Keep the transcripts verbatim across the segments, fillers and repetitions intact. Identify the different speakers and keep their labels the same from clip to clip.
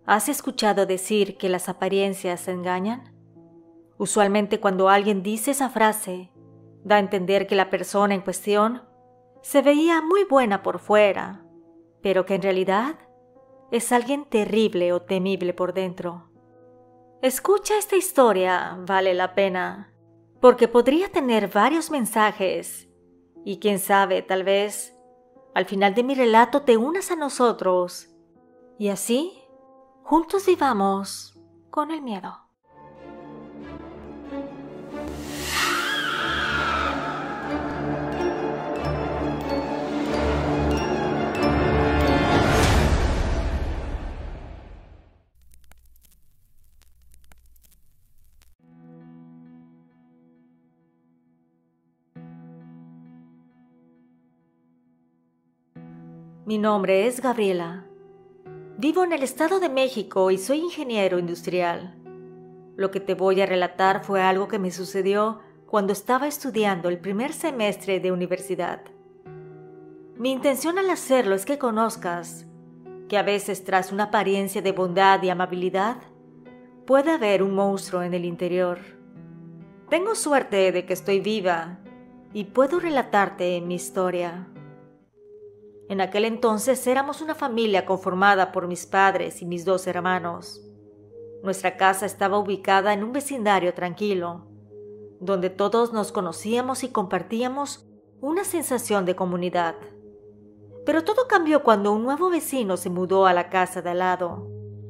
Speaker 1: ¿Has escuchado decir que las apariencias engañan? Usualmente cuando alguien dice esa frase, da a entender que la persona en cuestión se veía muy buena por fuera, pero que en realidad es alguien terrible o temible por dentro. Escucha esta historia, vale la pena, porque podría tener varios mensajes y quién sabe, tal vez al final de mi relato te unas a nosotros y así juntos vivamos con el miedo. Mi nombre es Gabriela. Vivo en el Estado de México y soy ingeniero industrial. Lo que te voy a relatar fue algo que me sucedió cuando estaba estudiando el primer semestre de universidad. Mi intención al hacerlo es que conozcas que a veces tras una apariencia de bondad y amabilidad puede haber un monstruo en el interior. Tengo suerte de que estoy viva y puedo relatarte mi historia. En aquel entonces éramos una familia conformada por mis padres y mis dos hermanos. Nuestra casa estaba ubicada en un vecindario tranquilo, donde todos nos conocíamos y compartíamos una sensación de comunidad. Pero todo cambió cuando un nuevo vecino se mudó a la casa de al lado.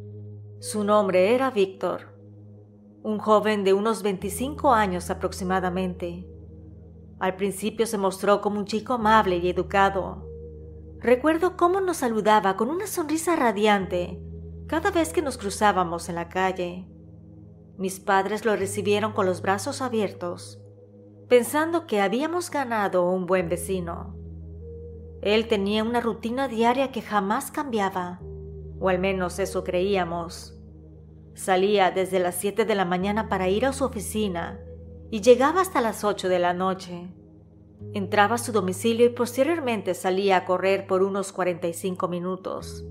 Speaker 1: Su nombre era Víctor, un joven de unos veinticinco años aproximadamente. Al principio se mostró como un chico amable y educado. Recuerdo cómo nos saludaba con una sonrisa radiante cada vez que nos cruzábamos en la calle. Mis padres lo recibieron con los brazos abiertos, pensando que habíamos ganado un buen vecino. Él tenía una rutina diaria que jamás cambiaba, o al menos eso creíamos. Salía desde las siete de la mañana para ir a su oficina y llegaba hasta las ocho de la noche. Entraba a su domicilio y posteriormente salía a correr por unos cuarenta y cinco minutos.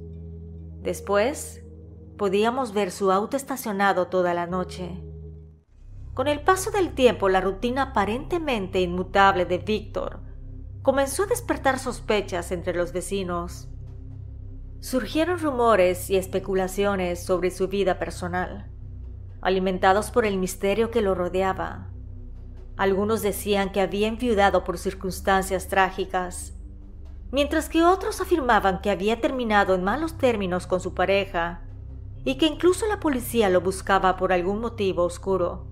Speaker 1: Después, podíamos ver su auto estacionado toda la noche. Con el paso del tiempo, la rutina aparentemente inmutable de Víctor comenzó a despertar sospechas entre los vecinos. Surgieron rumores y especulaciones sobre su vida personal, alimentados por el misterio que lo rodeaba. Algunos decían que había enviudado por circunstancias trágicas, mientras que otros afirmaban que había terminado en malos términos con su pareja y que incluso la policía lo buscaba por algún motivo oscuro.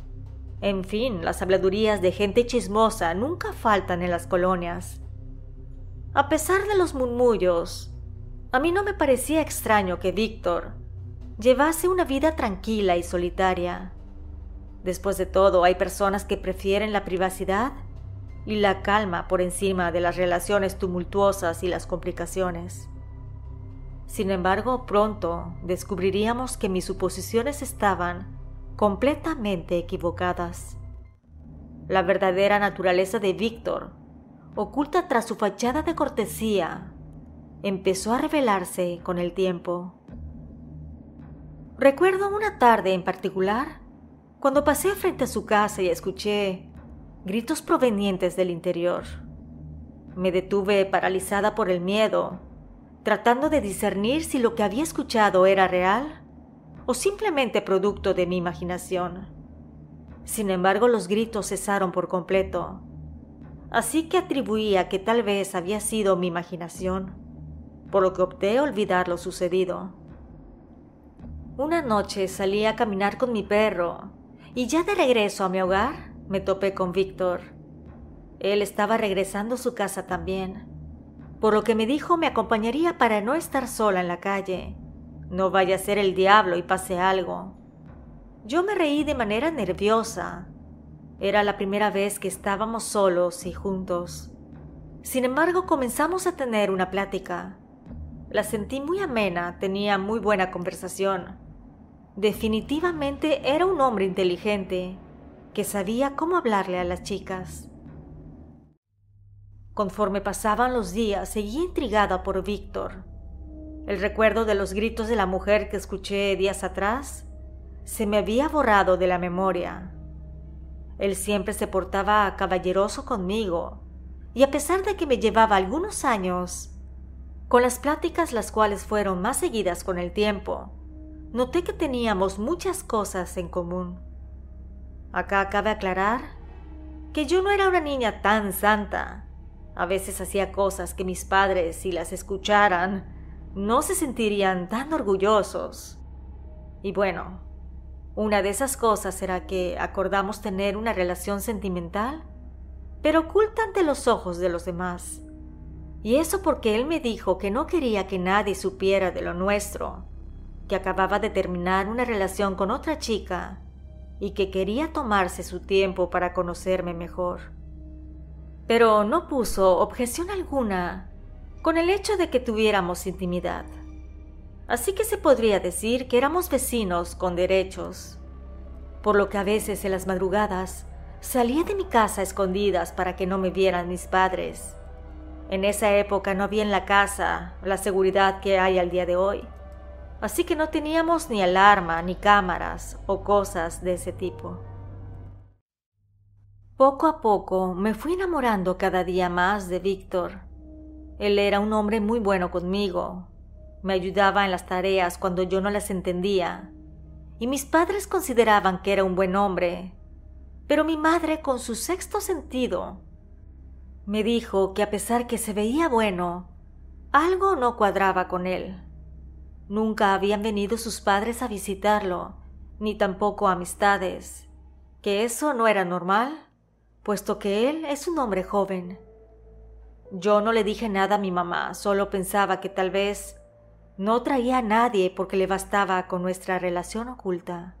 Speaker 1: En fin, las habladurías de gente chismosa nunca faltan en las colonias. A pesar de los murmullos, a mí no me parecía extraño que Víctor llevase una vida tranquila y solitaria. Después de todo, hay personas que prefieren la privacidad y la calma por encima de las relaciones tumultuosas y las complicaciones. Sin embargo, pronto descubriríamos que mis suposiciones estaban completamente equivocadas. La verdadera naturaleza de Víctor, oculta tras su fachada de cortesía, empezó a revelarse con el tiempo. Recuerdo una tarde en particular cuando pasé frente a su casa y escuché gritos provenientes del interior. Me detuve paralizada por el miedo, tratando de discernir si lo que había escuchado era real o simplemente producto de mi imaginación. Sin embargo, los gritos cesaron por completo, así que atribuía que tal vez había sido mi imaginación, por lo que opté a olvidar lo sucedido. Una noche salí a caminar con mi perro y ya de regreso a mi hogar me topé con Víctor. Él estaba regresando a su casa también, por lo que me dijo me acompañaría para no estar sola en la calle. No vaya a ser el diablo y pase algo. Yo me reí de manera nerviosa. Era la primera vez que estábamos solos y juntos. Sin embargo, comenzamos a tener una plática. La sentí muy amena, tenía muy buena conversación. Definitivamente era un hombre inteligente, que sabía cómo hablarle a las chicas. Conforme pasaban los días, seguía intrigada por Víctor. El recuerdo de los gritos de la mujer que escuché días atrás se me había borrado de la memoria. Él siempre se portaba caballeroso conmigo, y a pesar de que me llevaba algunos años, con las pláticas las cuales fueron más seguidas con el tiempo, noté que teníamos muchas cosas en común. Acá cabe aclarar que yo no era una niña tan santa. A veces hacía cosas que mis padres, si las escucharan, no se sentirían tan orgullosos. Y bueno, una de esas cosas era que acordamos tener una relación sentimental, pero oculta ante los ojos de los demás. Y eso porque él me dijo que no quería que nadie supiera de lo nuestro, que acababa de terminar una relación con otra chica y que quería tomarse su tiempo para conocerme mejor. Pero no puso objeción alguna con el hecho de que tuviéramos intimidad. Así que se podría decir que éramos vecinos con derechos, por lo que a veces en las madrugadas salía de mi casa a escondidas para que no me vieran mis padres. En esa época no había en la casa la seguridad que hay al día de hoy, así que no teníamos ni alarma, ni cámaras o cosas de ese tipo. Poco a poco me fui enamorando cada día más de Víctor. Él era un hombre muy bueno conmigo. Me ayudaba en las tareas cuando yo no las entendía, y mis padres consideraban que era un buen hombre. Pero mi madre, con su sexto sentido, me dijo que a pesar que se veía bueno, algo no cuadraba con él. Nunca habían venido sus padres a visitarlo, ni tampoco amistades, que eso no era normal, puesto que él es un hombre joven. Yo no le dije nada a mi mamá, solo pensaba que tal vez no traía a nadie porque le bastaba con nuestra relación oculta.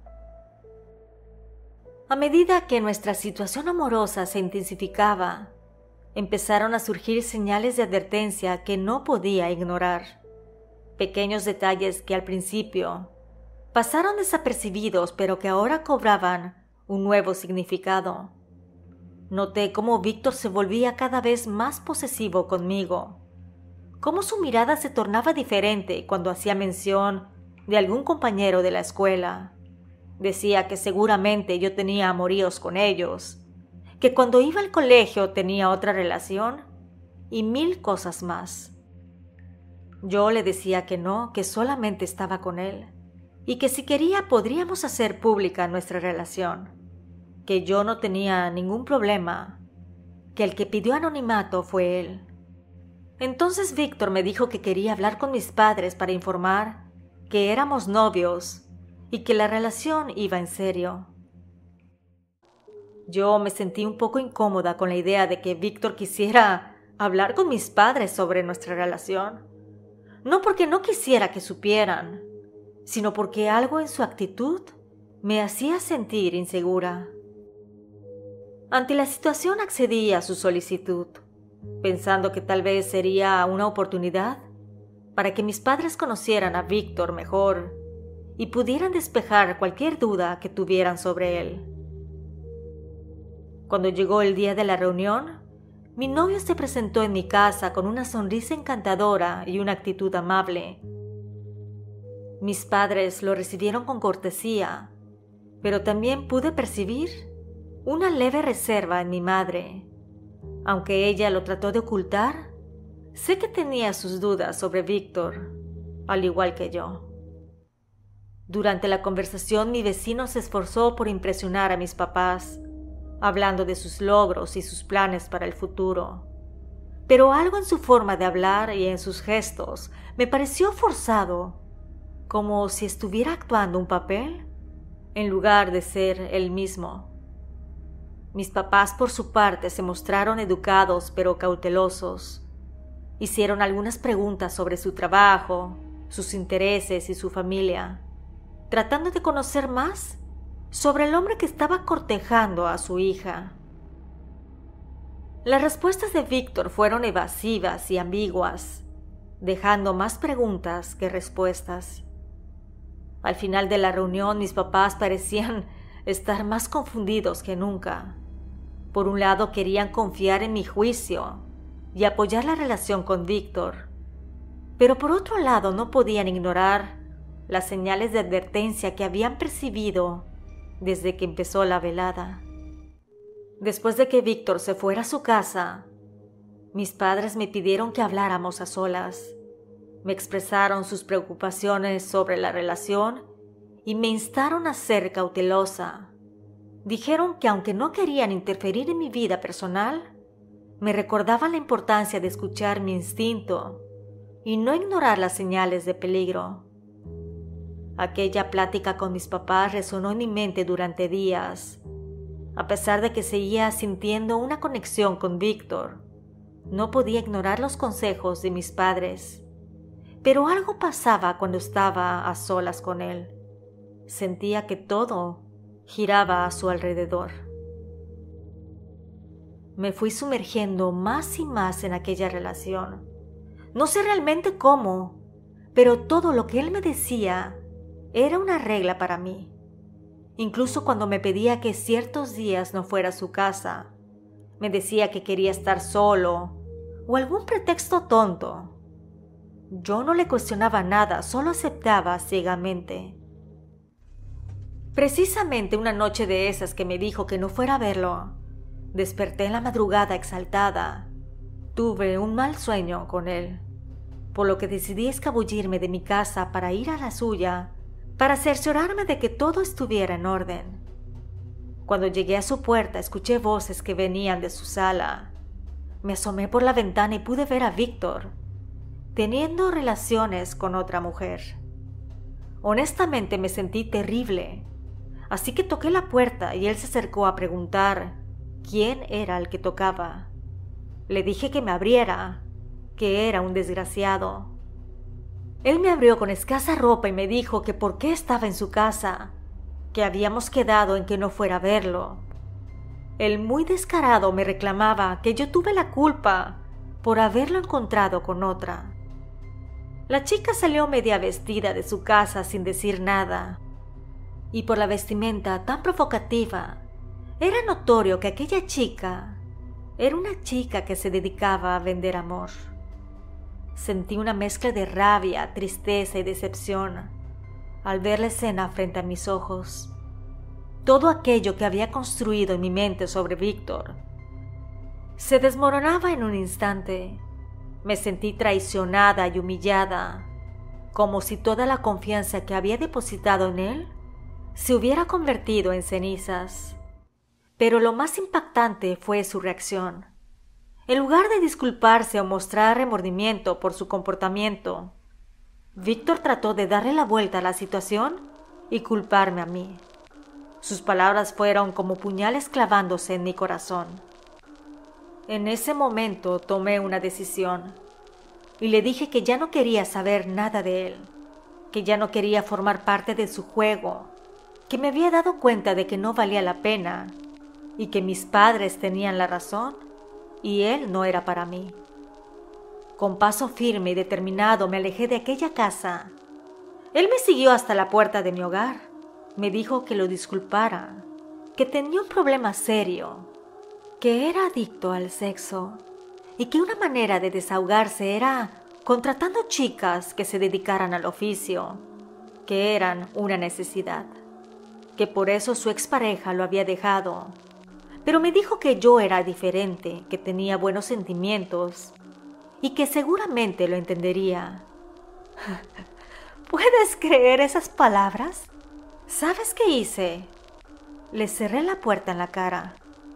Speaker 1: A medida que nuestra situación amorosa se intensificaba, empezaron a surgir señales de advertencia que no podía ignorar. Pequeños detalles que al principio pasaron desapercibidos, pero que ahora cobraban un nuevo significado. Noté cómo Víctor se volvía cada vez más posesivo conmigo, cómo su mirada se tornaba diferente cuando hacía mención de algún compañero de la escuela. Decía que seguramente yo tenía amoríos con ellos, que cuando iba al colegio tenía otra relación y mil cosas más. Yo le decía que no, que solamente estaba con él y que si quería podríamos hacer pública nuestra relación, que yo no tenía ningún problema, que el que pidió anonimato fue él. Entonces Víctor me dijo que quería hablar con mis padres para informar que éramos novios y que la relación iba en serio. Yo me sentí un poco incómoda con la idea de que Víctor quisiera hablar con mis padres sobre nuestra relación. No porque no quisiera que supieran, sino porque algo en su actitud me hacía sentir insegura. Ante la situación accedí a su solicitud, pensando que tal vez sería una oportunidad para que mis padres conocieran a Víctor mejor y pudieran despejar cualquier duda que tuvieran sobre él. Cuando llegó el día de la reunión, mi novio se presentó en mi casa con una sonrisa encantadora y una actitud amable. Mis padres lo recibieron con cortesía, pero también pude percibir una leve reserva en mi madre. Aunque ella lo trató de ocultar, sé que tenía sus dudas sobre Víctor, al igual que yo. Durante la conversación, mi vecino se esforzó por impresionar a mis papás, hablando de sus logros y sus planes para el futuro. Pero algo en su forma de hablar y en sus gestos me pareció forzado, como si estuviera actuando un papel en lugar de ser él mismo. Mis papás, por su parte, se mostraron educados pero cautelosos. Hicieron algunas preguntas sobre su trabajo, sus intereses y su familia, tratando de conocer más sobre el hombre que estaba cortejando a su hija. Las respuestas de Víctor fueron evasivas y ambiguas, dejando más preguntas que respuestas. Al final de la reunión, mis papás parecían estar más confundidos que nunca. Por un lado, querían confiar en mi juicio y apoyar la relación con Víctor, Pero por otro lado no podían ignorar las señales de advertencia que habían percibido desde que empezó la velada. Después de que Víctor se fuera a su casa, mis padres me pidieron que habláramos a solas. Me expresaron sus preocupaciones sobre la relación y me instaron a ser cautelosa. Dijeron que aunque no querían interferir en mi vida personal, me recordaban la importancia de escuchar mi instinto y no ignorar las señales de peligro. Aquella plática con mis papás resonó en mi mente durante días. A pesar de que seguía sintiendo una conexión con Víctor, no podía ignorar los consejos de mis padres. Pero algo pasaba cuando estaba a solas con él. Sentía que todo giraba a su alrededor. Me fui sumergiendo más y más en aquella relación. No sé realmente cómo, pero todo lo que él me decía era una regla para mí. Incluso cuando me pedía que ciertos días no fuera a su casa, me decía que quería estar solo o algún pretexto tonto. Yo no le cuestionaba nada, solo aceptaba ciegamente. Precisamente una noche de esas que me dijo que no fuera a verlo, desperté en la madrugada exaltada. Tuve un mal sueño con él, por lo que decidí escabullirme de mi casa para ir a la suya, para cerciorarme de que todo estuviera en orden. Cuando llegué a su puerta, escuché voces que venían de su sala. Me asomé por la ventana y pude ver a Víctor teniendo relaciones con otra mujer. Honestamente me sentí terrible, así que toqué la puerta y él se acercó a preguntar quién era el que tocaba. Le dije que me abriera, que era un desgraciado. Él me abrió con escasa ropa y me dijo que por qué estaba en su casa, que habíamos quedado en que no fuera a verlo. El muy descarado me reclamaba que yo tuve la culpa por haberlo encontrado con otra. La chica salió media vestida de su casa sin decir nada, y por la vestimenta tan provocativa, era notorio que aquella chica era una chica que se dedicaba a vender amor. Sentí una mezcla de rabia, tristeza y decepción al ver la escena frente a mis ojos. Todo aquello que había construido en mi mente sobre Víctor se desmoronaba en un instante. Me sentí traicionada y humillada, como si toda la confianza que había depositado en él se hubiera convertido en cenizas. Pero lo más impactante fue su reacción. En lugar de disculparse o mostrar remordimiento por su comportamiento, Víctor trató de darle la vuelta a la situación y culparme a mí. Sus palabras fueron como puñales clavándose en mi corazón. En ese momento tomé una decisión y le dije que ya no quería saber nada de él, que ya no quería formar parte de su juego, que me había dado cuenta de que no valía la pena y que mis padres tenían la razón y él no era para mí. Con paso firme y determinado me alejé de aquella casa. Él me siguió hasta la puerta de mi hogar. Me dijo que lo disculpara, que tenía un problema serio, que era adicto al sexo y que una manera de desahogarse era contratando chicas que se dedicaran al oficio, que eran una necesidad, que por eso su expareja lo había dejado. Pero me dijo que yo era diferente, que tenía buenos sentimientos y que seguramente lo entendería. ¿Puedes creer esas palabras? ¿Sabes qué hice? Le cerré la puerta en la cara.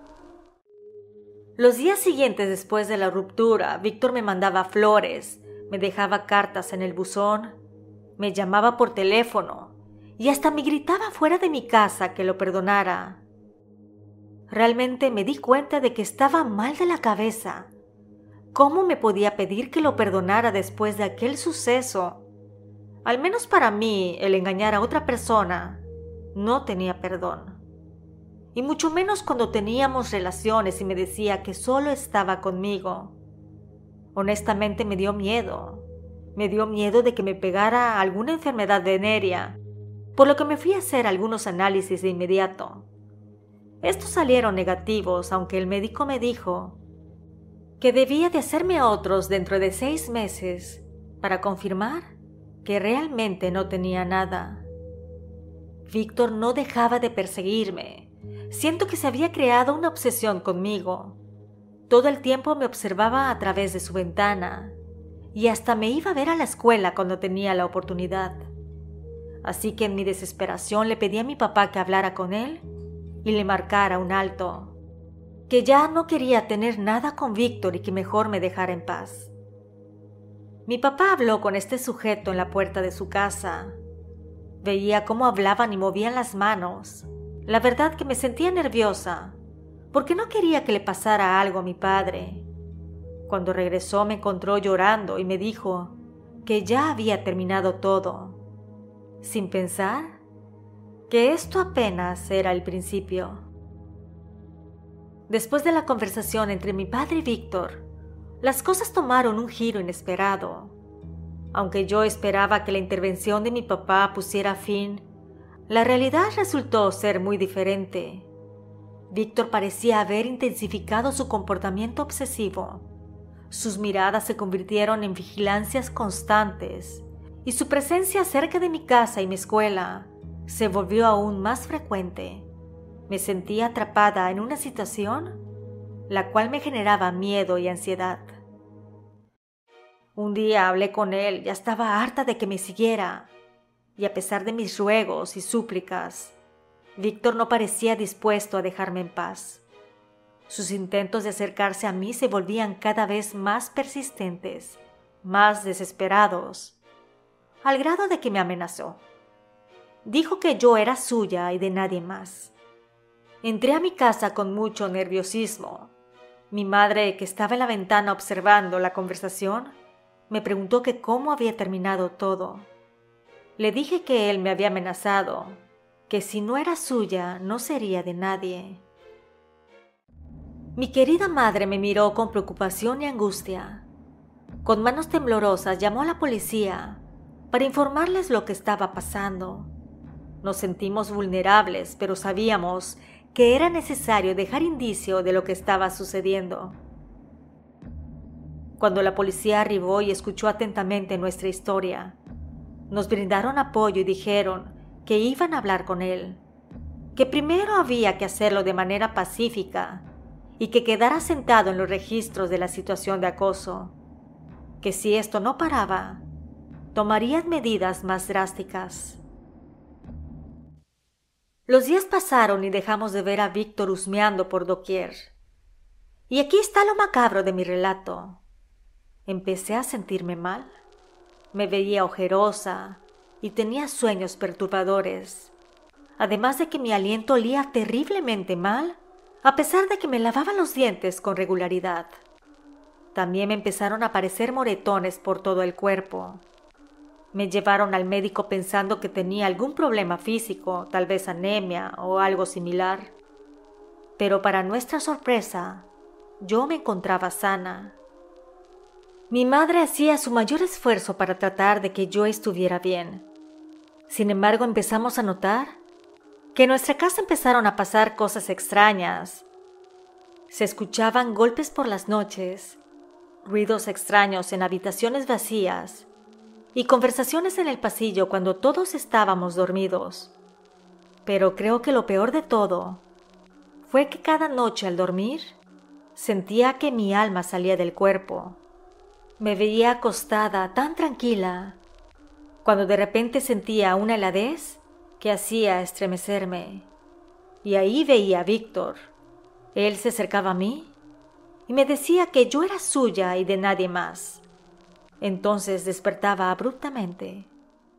Speaker 1: Los días siguientes después de la ruptura, Víctor me mandaba flores, me dejaba cartas en el buzón, me llamaba por teléfono y hasta me gritaba fuera de mi casa que lo perdonara. Realmente me di cuenta de que estaba mal de la cabeza. ¿Cómo me podía pedir que lo perdonara después de aquel suceso? Al menos para mí, el engañar a otra persona no tenía perdón. Y mucho menos cuando teníamos relaciones y me decía que solo estaba conmigo. Honestamente me dio miedo. Me dio miedo de que me pegara alguna enfermedad venérea, por lo que me fui a hacer algunos análisis de inmediato. Estos salieron negativos, aunque el médico me dijo que debía de hacerme otros dentro de seis meses para confirmar que realmente no tenía nada. Víctor no dejaba de perseguirme. Siento que se había creado una obsesión conmigo. Todo el tiempo me observaba a través de su ventana y hasta me iba a ver a la escuela cuando tenía la oportunidad. Así que en mi desesperación le pedí a mi papá que hablara con él y le marcara un alto, que ya no quería tener nada con Víctor y que mejor me dejara en paz. Mi papá habló con este sujeto en la puerta de su casa. Veía cómo hablaban y movían las manos. La verdad que me sentía nerviosa, porque no quería que le pasara algo a mi padre. Cuando regresó me encontró llorando y me dijo que ya había terminado todo, sin pensar que esto apenas era el principio. Después de la conversación entre mi padre y Víctor, las cosas tomaron un giro inesperado. Aunque yo esperaba que la intervención de mi papá pusiera fin, la realidad resultó ser muy diferente. Víctor parecía haber intensificado su comportamiento obsesivo. Sus miradas se convirtieron en vigilancias constantes y su presencia cerca de mi casa y mi escuela se volvió aún más frecuente. Me sentía atrapada en una situación la cual me generaba miedo y ansiedad. Un día hablé con él, ya estaba harta de que me siguiera, y a pesar de mis ruegos y súplicas, Víctor no parecía dispuesto a dejarme en paz. Sus intentos de acercarse a mí se volvían cada vez más persistentes, más desesperados, al grado de que me amenazó. Dijo que yo era suya y de nadie más. Entré a mi casa con mucho nerviosismo. Mi madre, que estaba en la ventana observando la conversación, me preguntó que cómo había terminado todo. Le dije que él me había amenazado, que si no era suya no sería de nadie. Mi querida madre me miró con preocupación y angustia. Con manos temblorosas llamó a la policía para informarles lo que estaba pasando. Nos sentimos vulnerables, pero sabíamos que era necesario dejar indicio de lo que estaba sucediendo. Cuando la policía arribó y escuchó atentamente nuestra historia, nos brindaron apoyo y dijeron que iban a hablar con él, que primero había que hacerlo de manera pacífica y que quedara sentado en los registros de la situación de acoso, que si esto no paraba, tomarían medidas más drásticas. Los días pasaron y dejamos de ver a Víctor husmeando por doquier. Y aquí está lo macabro de mi relato. Empecé a sentirme mal. Me veía ojerosa y tenía sueños perturbadores. Además de que mi aliento olía terriblemente mal, a pesar de que me lavaba los dientes con regularidad. También me empezaron a aparecer moretones por todo el cuerpo. Me llevaron al médico pensando que tenía algún problema físico, tal vez anemia o algo similar. Pero para nuestra sorpresa, yo me encontraba sana. Mi madre hacía su mayor esfuerzo para tratar de que yo estuviera bien. Sin embargo, empezamos a notar que en nuestra casa empezaron a pasar cosas extrañas. Se escuchaban golpes por las noches, ruidos extraños en habitaciones vacías y conversaciones en el pasillo cuando todos estábamos dormidos. Pero creo que lo peor de todo fue que cada noche al dormir sentía que mi alma salía del cuerpo. Me veía acostada tan tranquila, cuando de repente sentía una heladez que hacía estremecerme. Y ahí veía a Víctor. Él se acercaba a mí y me decía que yo era suya y de nadie más. Entonces despertaba abruptamente.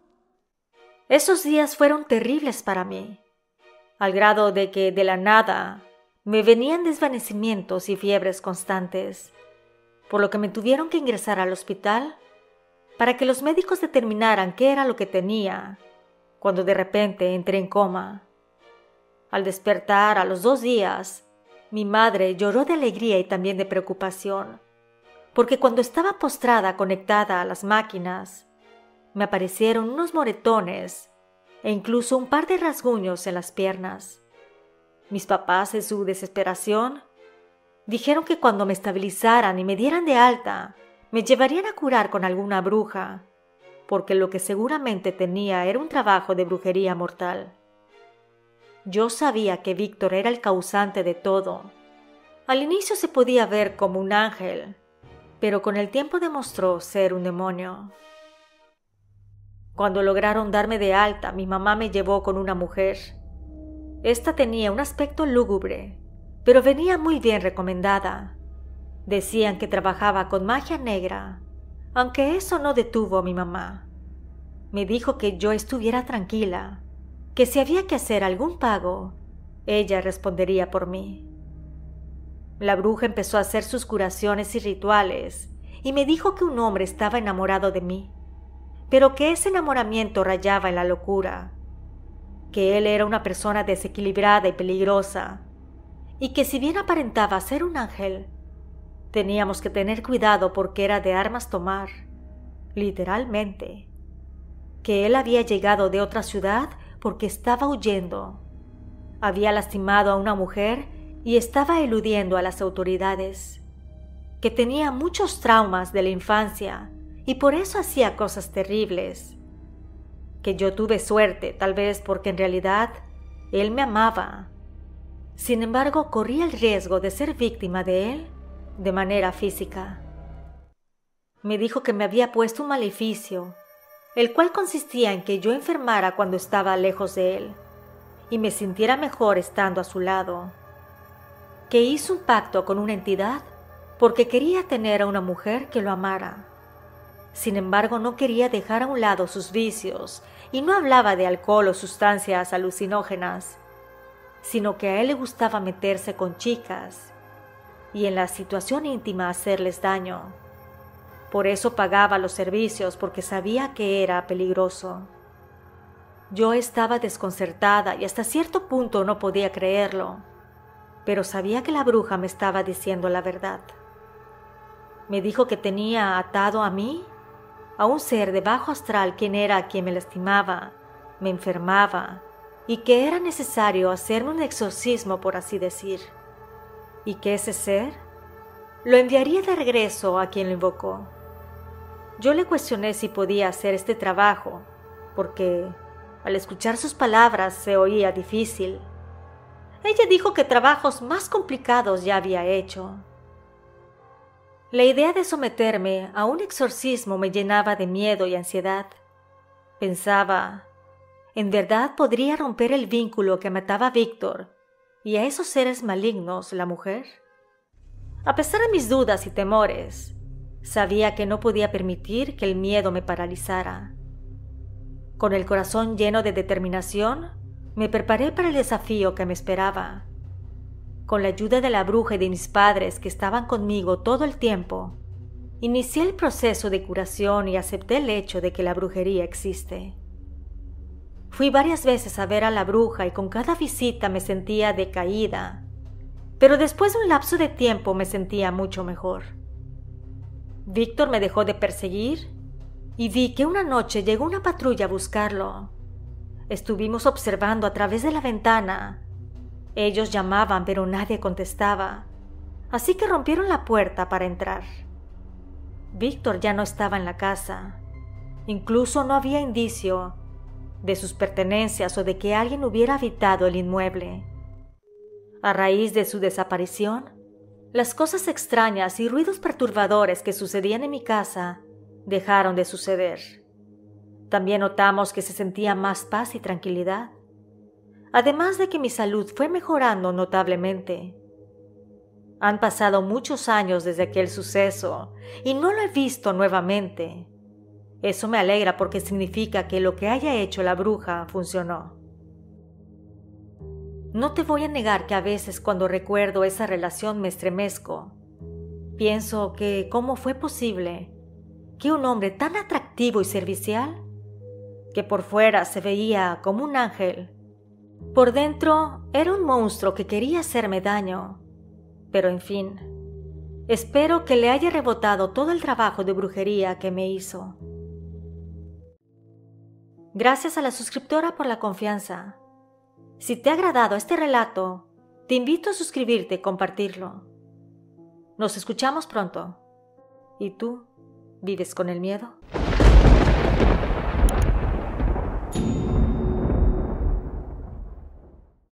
Speaker 1: Esos días fueron terribles para mí, al grado de que de la nada me venían desvanecimientos y fiebres constantes, por lo que me tuvieron que ingresar al hospital para que los médicos determinaran qué era lo que tenía, cuando de repente entré en coma. Al despertar a los dos días, mi madre lloró de alegría y también de preocupación, porque cuando estaba postrada conectada a las máquinas, me aparecieron unos moretones e incluso un par de rasguños en las piernas. Mis papás, en su desesperación, dijeron que cuando me estabilizaran y me dieran de alta, me llevarían a curar con alguna bruja, porque lo que seguramente tenía era un trabajo de brujería mortal. Yo sabía que Víctor era el causante de todo. Al inicio se podía ver como un ángel, pero con el tiempo demostró ser un demonio. Cuando lograron darme de alta, mi mamá me llevó con una mujer. Esta tenía un aspecto lúgubre, pero venía muy bien recomendada. Decían que trabajaba con magia negra, aunque eso no detuvo a mi mamá. Me dijo que yo estuviera tranquila, que si había que hacer algún pago, ella respondería por mí. La bruja empezó a hacer sus curaciones y rituales y me dijo que un hombre estaba enamorado de mí, pero que ese enamoramiento rayaba en la locura, que él era una persona desequilibrada y peligrosa, y que si bien aparentaba ser un ángel, teníamos que tener cuidado porque era de armas tomar, literalmente, que él había llegado de otra ciudad porque estaba huyendo, había lastimado a una mujer y estaba eludiendo a las autoridades, que tenía muchos traumas de la infancia y por eso hacía cosas terribles, que yo tuve suerte, tal vez porque en realidad él me amaba. Sin embargo, corría el riesgo de ser víctima de él de manera física. Me dijo que me había puesto un maleficio, el cual consistía en que yo enfermara cuando estaba lejos de él y me sintiera mejor estando a su lado, que hizo un pacto con una entidad porque quería tener a una mujer que lo amara. Sin embargo, no quería dejar a un lado sus vicios y no hablaba de alcohol o sustancias alucinógenas, sino que a él le gustaba meterse con chicas y en la situación íntima hacerles daño. Por eso pagaba los servicios porque sabía que era peligroso. Yo estaba desconcertada y hasta cierto punto no podía creerlo, pero sabía que la bruja me estaba diciendo la verdad. Me dijo que tenía atado a mí, a un ser de bajo astral quien era quien me lastimaba, me enfermaba, y que era necesario hacerme un exorcismo, por así decir, y que ese ser lo enviaría de regreso a quien lo invocó. Yo le cuestioné si podía hacer este trabajo, porque al escuchar sus palabras se oía difícil. Ella dijo que trabajos más complicados ya había hecho. La idea de someterme a un exorcismo me llenaba de miedo y ansiedad. Pensaba, ¿en verdad podría romper el vínculo que mataba a Víctor y a esos seres malignos la mujer? A pesar de mis dudas y temores, sabía que no podía permitir que el miedo me paralizara. Con el corazón lleno de determinación, me preparé para el desafío que me esperaba. Con la ayuda de la bruja y de mis padres que estaban conmigo todo el tiempo, inicié el proceso de curación y acepté el hecho de que la brujería existe. Fui varias veces a ver a la bruja y con cada visita me sentía decaída, pero después de un lapso de tiempo me sentía mucho mejor. Víctor me dejó de perseguir y vi que una noche llegó una patrulla a buscarlo. Estuvimos observando a través de la ventana. Ellos llamaban, pero nadie contestaba, así que rompieron la puerta para entrar. Víctor ya no estaba en la casa. Incluso no había indicio de sus pertenencias o de que alguien hubiera habitado el inmueble. A raíz de su desaparición, las cosas extrañas y ruidos perturbadores que sucedían en mi casa dejaron de suceder. También notamos que se sentía más paz y tranquilidad, además de que mi salud fue mejorando notablemente. Han pasado muchos años desde aquel suceso y no lo he visto nuevamente. Eso me alegra porque significa que lo que haya hecho la bruja funcionó. No te voy a negar que a veces cuando recuerdo esa relación me estremezco. Pienso que cómo fue posible que un hombre tan atractivo y servicial, que por fuera se veía como un ángel, por dentro era un monstruo que quería hacerme daño. Pero en fin, espero que le haya rebotado todo el trabajo de brujería que me hizo. Gracias a la suscriptora por la confianza. Si te ha agradado este relato, te invito a suscribirte y compartirlo. Nos escuchamos pronto. ¿Y tú? ¿Vives con el miedo?